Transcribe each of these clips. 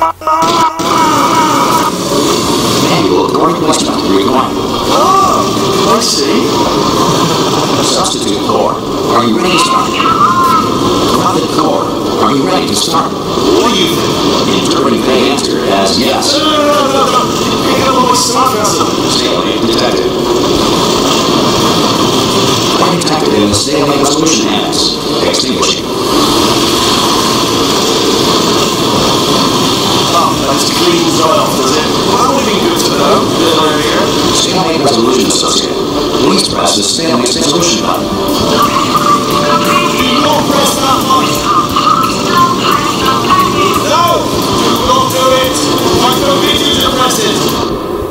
Manual door replacement required. Oh, I see. Substitute core. Are you ready to start? Grounded core. Are you ready to start? What do you think? Interpreting the answer as yes. No. You're picking up on my sarcasm. Stalemate detected. Point detected in the stalemate resolution annex. Extinguishing. That's to clean the off, does it? Well, that would be good to know. Little area. Stalemate resolution associated. Please press the stalemate resolution button. Do not press that button. No! Do not do it! I forbid you to press it!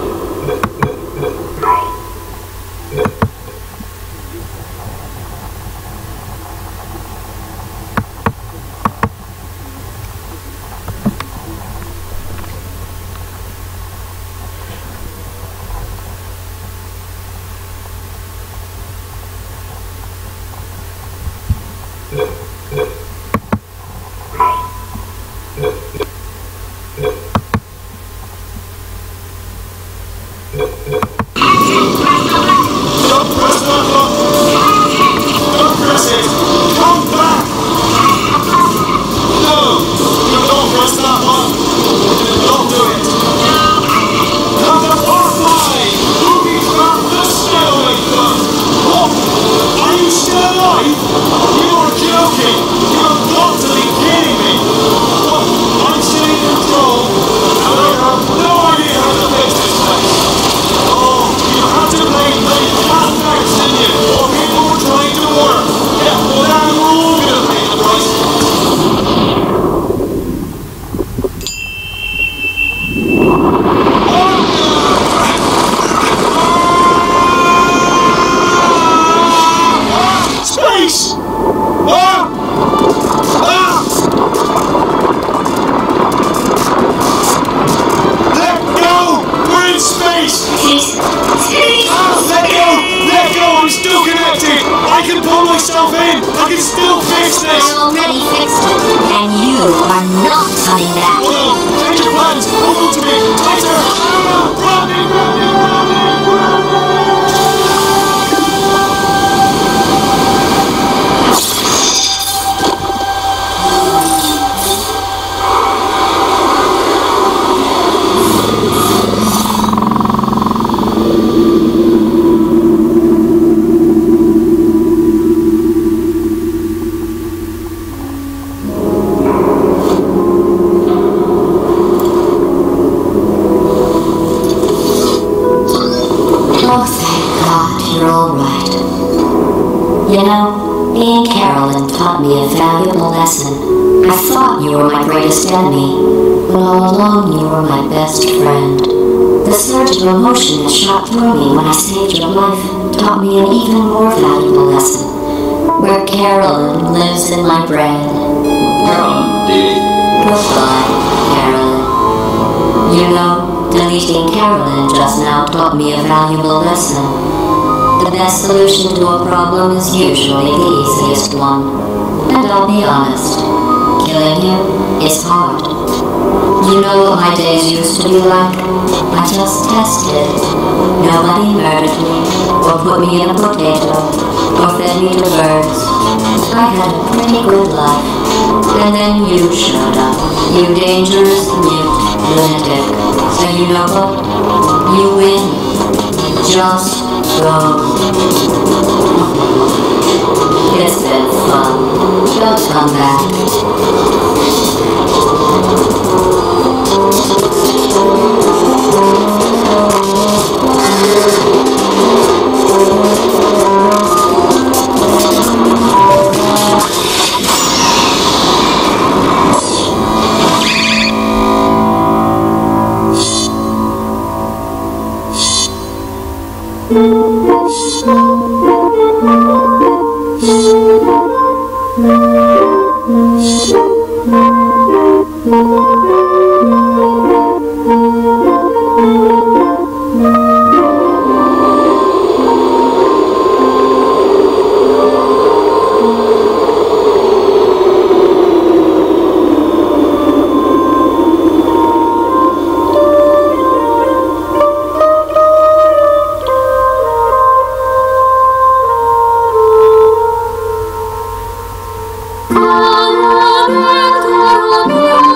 Emotion that shot through me when I saved your life taught me an even more valuable lesson. Where Carolyn lives in my brain. Carolyn, Dee. Goodbye, Carolyn. You know, deleting Carolyn just now taught me a valuable lesson. The best solution to a problem is usually the easiest one. And I'll be honest, killing you is hard. You know what my days used to be like? I just tested. Nobody murdered me, or put me in a potato, or fed me to birds. I had a pretty good life. And then you showed up, you dangerous, mute, lunatic. So you know what? You win. Just go. It's been fun. Don't come back. Carol, Carol, Carol,